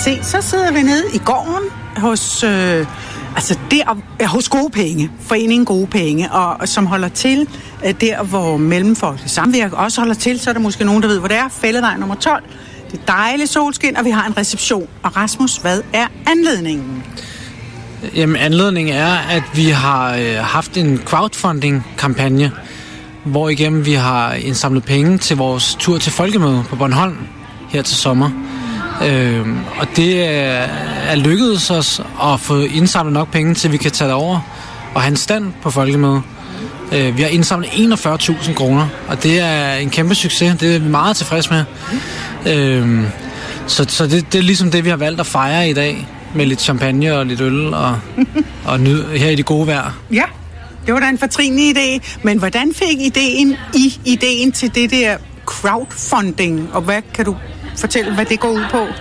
se, så sidder vi nede i gården hos, hos Gode Penge, foreningen Gode Penge, og som holder til der, hvor Mellemfolkeligt Samvirke også holder til. Så er der måske nogen, der ved, hvor det er. Fællevej nummer 12. Det er dejligt solskin, og vi har en reception. Og Rasmus, hvad er anledningen? Jamen, anledningen er, at vi har haft en crowdfunding-kampagne, hvor igennem vi har indsamlet penge til vores tur til Folkemøde på Bornholm her til sommer. Og det er lykkedes os at få indsamlet nok penge, til vi kan tage over og have en stand på Folkemøde. Vi har indsamlet 41.000 kroner, og det er en kæmpe succes. Det er vi meget tilfredse med. Så det er ligesom det, vi har valgt at fejre i dag, med lidt champagne og lidt øl og nyde her i det gode vejr. Ja, det var da en fortrinlig idé. Men hvordan fik ideen til det der crowdfunding, og hvad kan du fortælle, hvad det går ud på?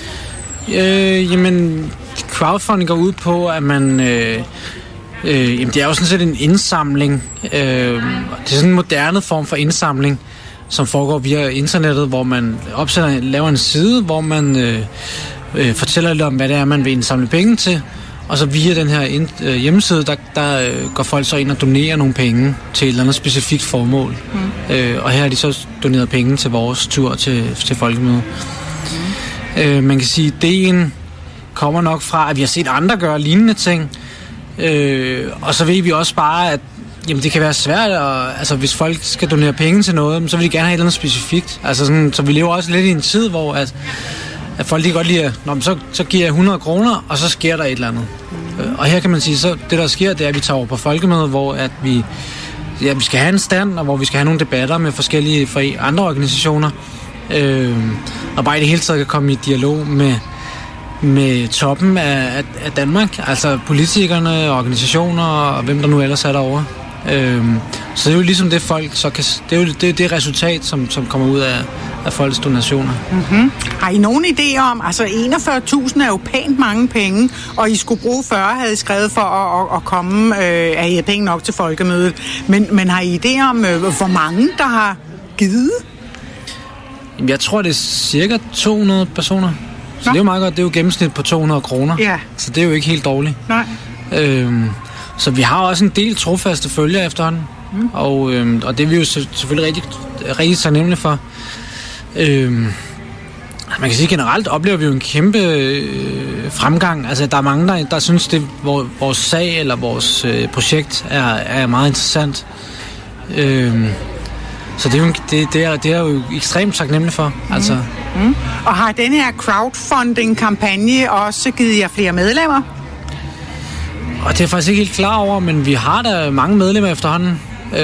Jamen, crowdfunding går ud på, at man... det er jo sådan set en indsamling. Det er sådan en moderne form for indsamling, som foregår via internettet, hvor man laver en side, hvor man fortæller lidt om, hvad det er, man vil indsamle penge til. Og så via den her hjemmeside, der går folk så ind og donerer nogle penge til et eller andet specifikt formål. Og her har de så doneret penge til vores tur til Folkemøde. Man kan sige, at ideen kommer nok fra, at vi har set andre gøre lignende ting. Og så ved vi også bare, at jamen, det kan være svært, hvis folk skal donere penge til noget, så vil de gerne have et eller andet specifikt. Altså sådan, så vi lever også lidt i en tid, hvor at folk lige godt lide, så giver jeg 100 kroner, og så sker der et eller andet. Og her kan man sige, så det der sker, det er, at vi tager over på Folkemøde, hvor at vi skal have en stand, og hvor vi skal have nogle debatter med forskellige andre organisationer. Og bare i det hele taget kan komme i dialog med toppen af Danmark, altså politikerne, organisationer og hvem der nu ellers er derovre. Så det er jo ligesom det folk så kan, det er jo det resultat som kommer ud af folks donationer. Har I nogen idé om, altså 41.000 er jo pænt mange penge, og I skulle bruge 40, havde I skrevet for at komme, at I har penge nok til Folkemødet. Men har I idé om, hvor mange der har givet? Jeg tror, det er cirka 200 personer. Så det er jo meget godt, det er jo gennemsnit på 200 kroner. Ja. Så det er jo ikke helt dårligt. Nej. Så vi har også en del trofaste følgere efterhånden. Og det er vi jo selvfølgelig rigtig taknemmelige for. Man kan sige, generelt oplever vi jo en kæmpe fremgang. Altså, der er mange, der synes, det vores sag eller vores projekt er meget interessant. Så det er jo ekstremt taknemmelig for. Altså. Og har denne her crowdfunding-kampagne også givet jer flere medlemmer? Og det er jeg faktisk ikke helt klar over, men vi har da mange medlemmer efterhånden.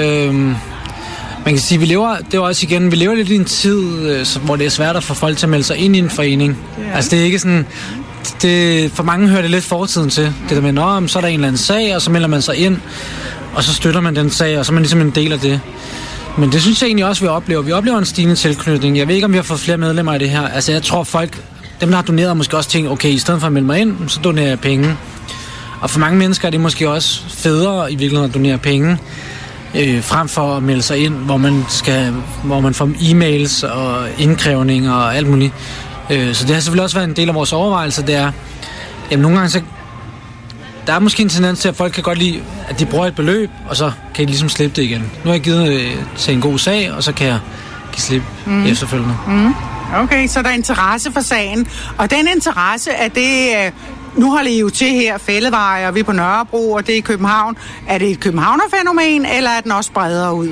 Man kan sige, vi lever lidt i en tid, hvor det er svært at få folk til at melde sig ind i en forening. Yeah. Altså det er ikke sådan, for mange hører det lidt fortiden til. Det der med, så er der en eller anden sag, og så melder man sig ind, og så støtter man den sag, og så er man ligesom en del af det. Men det synes jeg egentlig også, vi oplever. Vi oplever en stigende tilknytning. Jeg ved ikke, om vi har fået flere medlemmer i det her. Altså jeg tror folk, dem der har doneret, måske også tænkt, okay, i stedet for at melde mig ind, så donerer jeg penge. Og for mange mennesker er det måske også federe i virkeligheden at donere penge, frem for at melde sig ind, hvor man får e-mails og indkrævning og alt muligt. Så det har selvfølgelig også været en del af vores overvejelser. Det er, jamen nogle gange så der er måske en tendens til, at folk kan godt lide, at de bruger et beløb, og så kan de ligesom slippe det igen. Nu har jeg givet til en god sag, og så kan jeg slippe efterfølgende. Okay, så der er interesse for sagen. Og den interesse, er det... Nu holder I jo til her, Fællevej, og vi er på Nørrebro, og det er i København. Er det et københavnerfænomen, eller er den også bredere ud?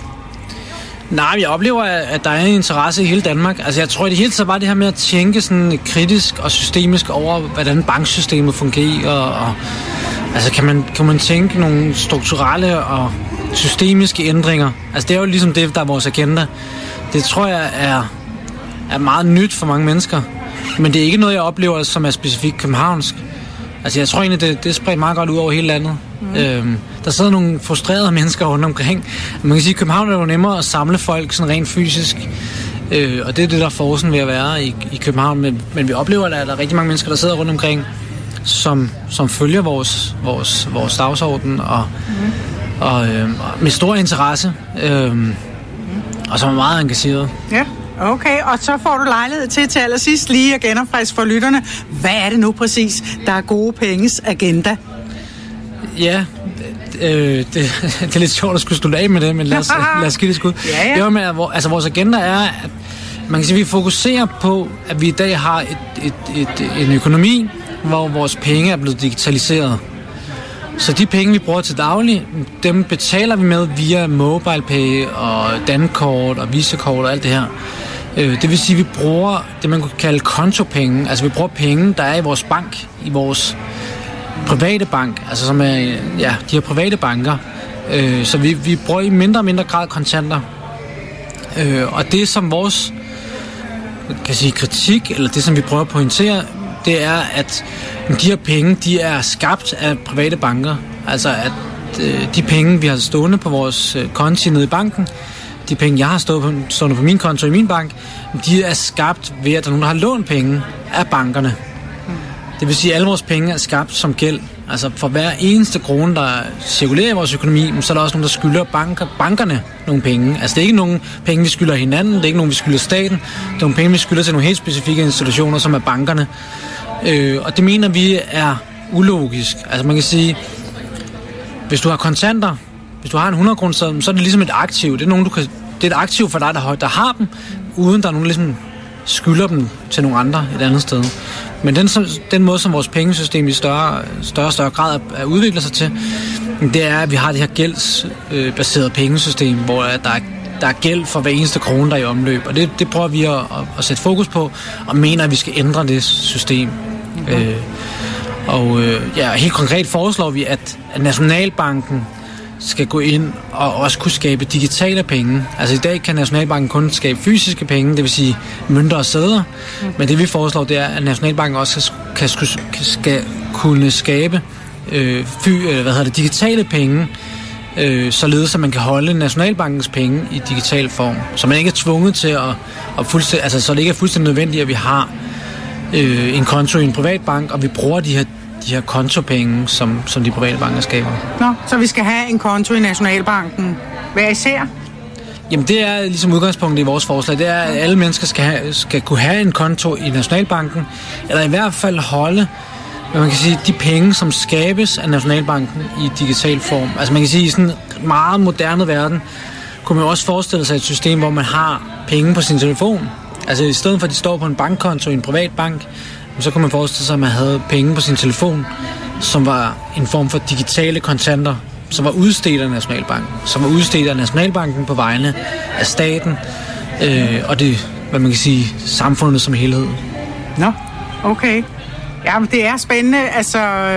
Nej, jeg oplever, at der er en interesse i hele Danmark. Altså, jeg tror i det hele taget bare det her med at tænke sådan kritisk og systemisk over, hvordan banksystemet fungerer. Og altså, kan man tænke nogle strukturelle og systemiske ændringer? Altså, det er jo ligesom det, der er vores agenda. Det tror jeg er meget nyt for mange mennesker. Men det er ikke noget, jeg oplever, som er specifikt københavnsk. Altså, jeg tror egentlig, det spredt meget godt ud over hele landet. Der sidder nogle frustrerede mennesker rundt omkring. Man kan sige, at København er jo nemmere at samle folk sådan rent fysisk. Og det er det, der er forsen ved at være i København. Men vi oplever, at der er rigtig mange mennesker, der sidder rundt omkring, som følger vores dagsorden og med stor interesse. Og som er meget engageret. Ja. Okay, og så får du lejlighed til allersidst lige at genopfriske for lytterne. Hvad er det nu præcis, der er gode penges agenda? Ja, det er lidt sjovt at skulle slutte af med det, men lad os give det skud. Ja. Det var med, altså vores agenda er, at man kan sige, at vi fokuserer på, at vi i dag har en økonomi, hvor vores penge er blevet digitaliseret. Så de penge, vi bruger til daglig, dem betaler vi med via MobilePay og Dankort og Visakort og alt det her. Det vil sige, at vi bruger det, man kunne kalde kontopenge. Altså vi bruger penge, der er i vores bank, i vores private bank, altså som er, ja, de her private banker. Så vi bruger i mindre og mindre grad kontanter. Og det som vores kan sige, kritik, eller det som vi prøver at pointere, det er, at de her penge, de er skabt af private banker. Altså at de penge, vi har stående på vores konti nede i banken, de penge, jeg har stående på min konto i min bank, de er skabt ved, at der er nogen, der har lånt penge af bankerne. Det vil sige, at alle vores penge er skabt som gæld. Altså for hver eneste krone, der cirkulerer i vores økonomi, så er der også nogen, der skylder bankerne nogle penge. Altså det er ikke nogen penge, vi skylder hinanden, det er ikke nogen, vi skylder staten. Det er nogle penge, vi skylder til nogle helt specifikke institutioner, som er bankerne. Og det mener vi er ulogisk. Altså man kan sige, hvis du har kontanter, hvis du har en 100 kroner, så er det ligesom et aktiv. Det er et aktiv for dig, der har dem, uden der er nogen, der ligesom skylder dem til nogle andre et andet sted. Men den måde, som vores pengesystem i større grad er udviklet sig til, det er, at vi har det her gældsbaseret pengesystem, hvor der er gæld for hver eneste krone, der er i omløb. Og det prøver vi at sætte fokus på, og mener, at vi skal ændre det system. Helt konkret foreslår vi, at Nationalbanken skal gå ind og også kunne skabe digitale penge. Altså i dag kan Nationalbanken kun skabe fysiske penge, det vil sige mønter og sedler. Men det vi foreslår, det er, at Nationalbanken også skal kunne skabe digitale penge, således at man kan holde Nationalbankens penge i digital form. Så man ikke er tvunget til så det ikke er fuldstændig nødvendigt, at vi har en konto i en privat bank, og vi bruger de her kontopenge, som de private banker skaber. Nå, så vi skal have en konto i Nationalbanken. Hvad især? Jamen det er ligesom udgangspunktet i vores forslag. Det er, at alle mennesker skal kunne have en konto i Nationalbanken, eller i hvert fald holde, hvad man kan sige, de penge, som skabes af Nationalbanken i digital form. Altså man kan sige, i sådan en meget moderne verden, kunne man også forestille sig et system, hvor man har penge på sin telefon. Altså i stedet for, at de står på en bankkonto i en privat bank, så kunne man forestille sig, at man havde penge på sin telefon, som var en form for digitale kontanter, som var udstedt af Nationalbanken. Som var udstedt af Nationalbanken på vegne af staten, og det, hvad man kan sige, samfundet som helhed. Nå, okay. Jamen, det er spændende. Altså,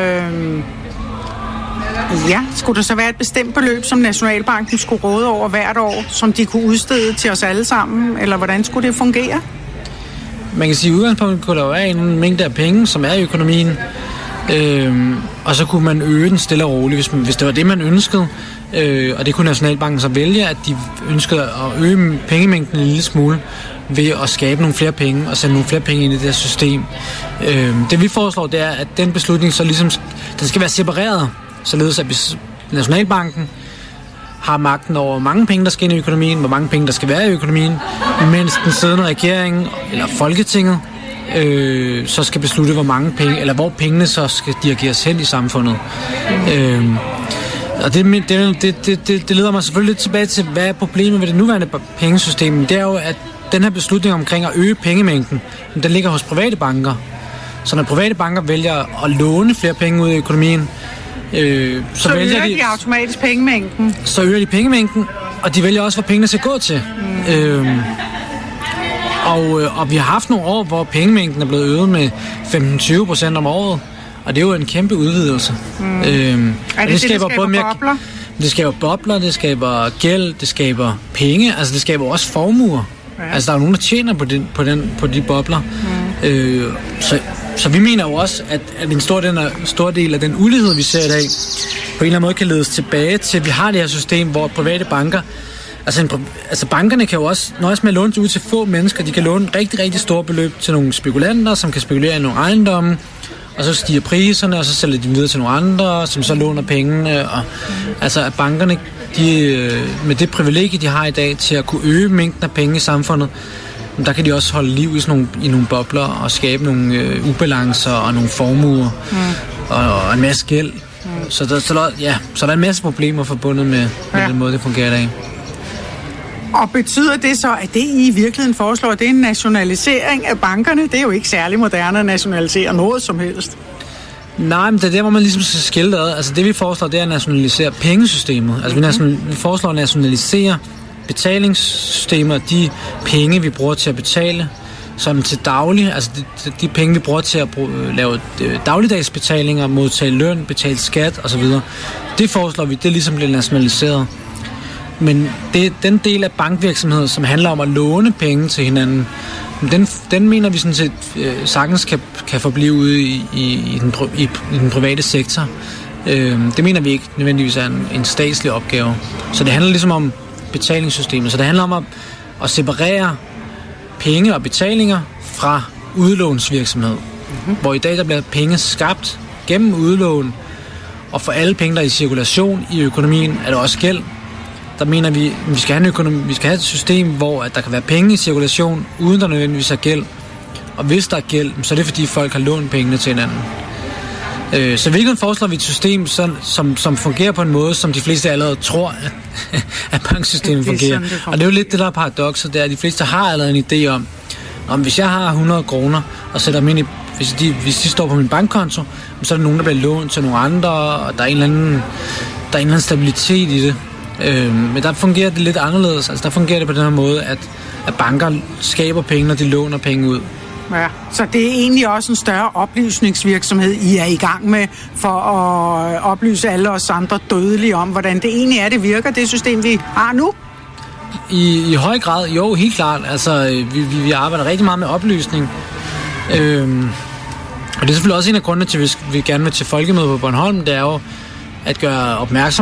skulle der så være et bestemt beløb, som Nationalbanken skulle råde over hvert år, som de kunne udstede til os alle sammen, eller hvordan skulle det fungere? Man kan sige, at udgangspunktet kunne der være en mængde af penge, som er i økonomien, og så kunne man øge den stille og roligt, hvis det var det, man ønskede. Og det kunne Nationalbanken så vælge, at de ønskede at øge pengemængden en lille smule ved at skabe nogle flere penge og sende nogle flere penge ind i det her system. Det vi foreslår, det er, at den beslutning så ligesom, den skal være separeret, således at hvis Nationalbanken har magten over, hvor mange penge, der skal ind i økonomien, hvor mange penge, der skal være i økonomien, mens den siddende regering eller Folketinget så skal beslutte, hvor mange penge, eller hvor pengene så skal dirigeres hen i samfundet. Og det leder mig selvfølgelig lidt tilbage til, hvad er problemet ved det nuværende pengesystem. Det er jo, at den her beslutning omkring at øge pengemængden, den ligger hos private banker. Så når private banker vælger at låne flere penge ud af økonomien, så øger de automatisk pengemængden. Så øger de pengemængden, og de vælger også, hvor pengene skal gå til. Og vi har haft nogle år, hvor pengemængden er blevet øget med 15-20% om året, og det er jo en kæmpe udvidelse. Det skaber bobler? Det skaber bobler, det skaber gæld, det skaber penge, altså det skaber også formuer. Ja. Altså der er nogen, der tjener på de bobler. Så vi mener jo også, at en stor del af den ulighed, vi ser i dag, på en eller anden måde kan ledes tilbage til, at vi har det her system, hvor private banker, altså bankerne kan jo også nøjes med at låne ud til få mennesker. De kan låne rigtig, rigtig store beløb til nogle spekulanter, som kan spekulere i nogle ejendomme, og så stiger priserne, og så sælger de videre til nogle andre, som så låner pengene. Og, altså at bankerne, de, med det privilegie, de har i dag til at kunne øge mængden af penge i samfundet, der kan de også holde liv i nogle bobler og skabe nogle ubalancer og nogle formuer og en masse gæld. Så der er en masse problemer forbundet med den måde, det fungerer i dag. Og betyder det så, at det I virkeligheden foreslår, det er en nationalisering af bankerne? Det er jo ikke særlig moderne at nationalisere noget som helst. Nej, men det er der, hvor man ligesom skal skille ad. Altså det, vi foreslår, det er at nationalisere pengesystemet. Altså vi foreslår at nationalisere betalingssystemer, de penge, vi bruger til at betale, som til daglig, altså de penge, vi bruger til at lave dagligdagsbetalinger, modtage løn, betale skat osv. Det foreslår vi, det er ligesom bliver nationaliseret. Men den del af bankvirksomheden, som handler om at låne penge til hinanden, den mener vi sådan set sagtens kan forblive ude i den private sektor. Det mener vi ikke nødvendigvis er en statslig opgave. Så det handler ligesom om betalingssystemet. Så det handler om at separere penge og betalinger fra udlånsvirksomhed. Hvor i dag der bliver penge skabt gennem udlån, og for alle penge, der er i cirkulation i økonomien, er der også gæld. Der mener vi, at vi skal have et system, hvor at der kan være penge i cirkulation, uden der nødvendigvis er gæld. Og hvis der er gæld, så er det fordi folk har lånt pengene til hinanden. Så hvilken foreslår vi et system, som fungerer på en måde, som de fleste allerede tror, at banksystemet fungerer. Og det er jo lidt det, der er paradokset, det er, at de fleste har allerede en idé om hvis jeg har 100 kroner og sætter dem ind i, hvis de står på min bankkonto, så er der nogen, der bliver lånt til nogle andre, og der er en eller anden stabilitet i det. Men der fungerer det lidt anderledes. Altså der fungerer det på den her måde, at banker skaber penge, når de låner penge ud. Ja, så det er egentlig også en større oplysningsvirksomhed, I er i gang med, for at oplyse alle os andre dødelige om, hvordan det egentlig er, det virker, det system, vi har nu? I høj grad, jo, helt klart. Altså, vi arbejder rigtig meget med oplysning. Og det er selvfølgelig også en af grundene til, at vi gerne vil til folkemødet på Bornholm, det er jo at gøre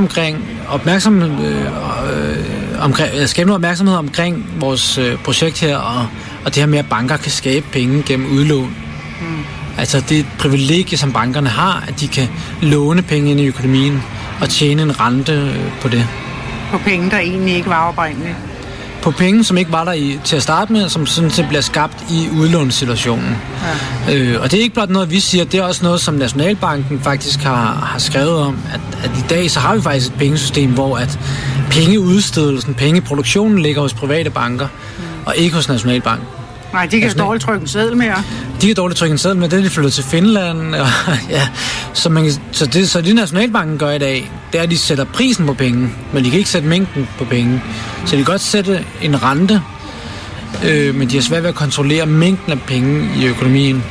skabe noget opmærksomhed omkring vores projekt her, og det her med, at banker kan skabe penge gennem udlån. Altså det er et privilegie, som bankerne har, at de kan låne penge ind i økonomien og tjene en rente på det. På penge, der egentlig ikke var oprindeligt? På penge, som ikke var der til at starte med, som sådan set bliver skabt i udlånssituationen. Ja. Og det er ikke blot noget, vi siger, det er også noget, som Nationalbanken faktisk har skrevet om, at i dag så har vi faktisk et pengesystem, hvor at pengeudstedelsen, pengeproduktionen ligger hos private banker, og ikke hos Nationalbanken. Nej, de kan dårligt trykke en seddel mere. De kan dårligt trykke en seddel mere, det er de flyttet til Finland. Og, ja. Så det Nationalbanken gør i dag, det er, at de sætter prisen på penge, men de kan ikke sætte mængden på penge. Så de kan godt sætte en rente, men de har svært ved at kontrollere mængden af penge i økonomien.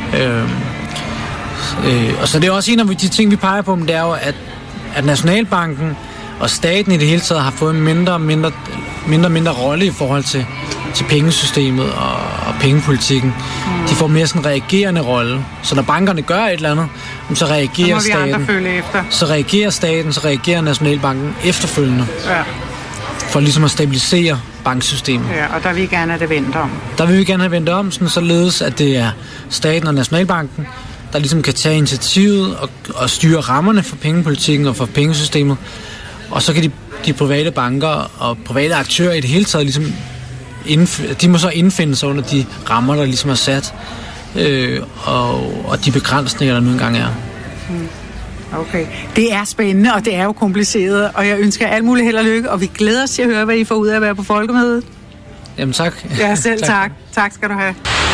Og så det er også en af de ting, vi peger på, det er jo, at Nationalbanken og staten i det hele taget har fået en mindre rolle i forhold til pengesystemet og pengepolitikken. De får mere sådan en reagerende rolle. Så når bankerne gør et eller andet, så reagerer staten. Så reagerer staten, så reagerer Nationalbanken efterfølgende. Ja. For ligesom at stabilisere banksystemet. Ja, og der vil vi gerne have det vendt om. Der vil vi gerne have vendt om, sådan således at det er staten og Nationalbanken, der ligesom kan tage initiativet og styre rammerne for pengepolitikken og for pengesystemet. Og så kan de private banker og private aktører i det hele taget ligesom de må så indfinde sig under de rammer, der ligesom er sat, og de begrænsninger, der nu engang er. Okay. Det er spændende, og det er jo kompliceret, og jeg ønsker alt muligt held og lykke, og vi glæder os til at høre, hvad I får ud af at være på folkemødet. Jamen tak. Ja, selv tak. Tak skal du have.